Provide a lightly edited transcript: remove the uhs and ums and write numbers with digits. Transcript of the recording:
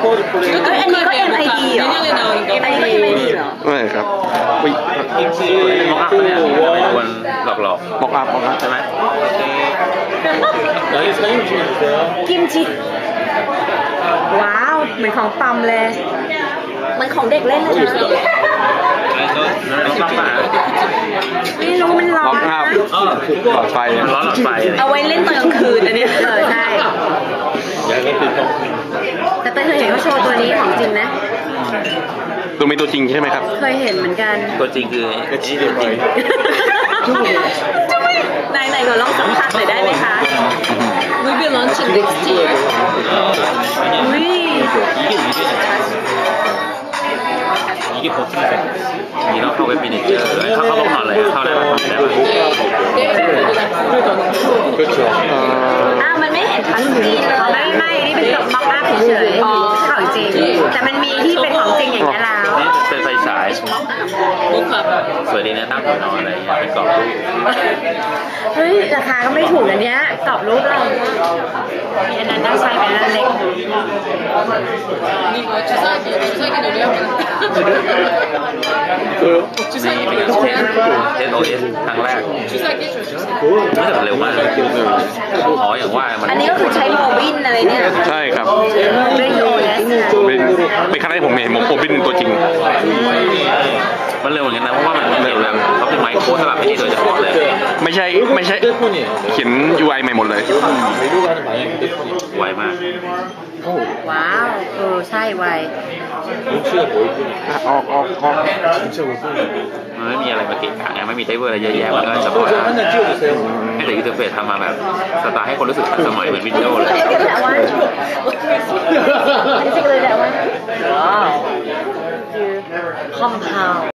เอ้ยอันนี้ก็ MID เหรอ MID เหรอไม่ครับอุ้ยมอกอัพเนี่ยควรหลอกมอกอัพใช่ไหมกิมจิว้าวเหมือนของปั๊มเลยมันของเด็กเล่นเลยนะไม่รู้มันร้อนนะหลอดไฟร้อนหลอดไฟเอาไว้เล่นตอนกลางคืนอันนี้ใช่แต่เต้ยเคยเห็นเขาโชว์ตัวนี้ของจริงนะตัวมีตัวจริงใช่ไหมครับเคยเห็นเหมือนกันตัวจริงคือตัวจริงไหนๆก็ลองสัมผัสหน่อยได้ไหมคะ We will launch next year อุ้ยมีต้องเข้าเว็บมินิเจอร์เข้าผ่อนเลยเข้าได้ไหมมันไม่เห็นทัชสกรีนเลยไม่นี่เป็นแบบม็อกอัพเฉยๆของจริงแต่มันมีที่เป็นของจริงอย่างนี้แล้วเป็นไฟฉายสวยดีนะตั้งหัวนอนอะไรอย่างเงี้ยเป็นกรอบรูปเฮ้ยราคาก็ไม่ถูกอันเนี้ยกรอบรูปเรามีอันนั้นน่าใช้เป็นอันเล็ก SOS ครั้งแรกรู้สึกเร็วมากอ๋ออย่างว่าอันนี้ก็คือใช้โมบินอะไรเนี่ยใช่ครับเป็นโอเอสเป็นครั้งแรกผมเห็นโมบินตัวจริงมันเร็วเหมือนกันนะเพราะว่ามันเร็วแล้วเขาเป็นไมโครสลับไปนี่โดยเฉพาะเลยไม่ใช่เขียน UI ใหม่หมดเลยไวมากว้าวใช่ไวออกมันไม่มีอะไรมาเกะกะไงไม่มีไดเวอร์อะไรเยอะแยะมันก็สบายให้แต่ยูเทอร์เฟซทำมาแบบสไตล์ให้คนรู้สึกทันสมัยเหมือนวิดีโอเลยคอมเพล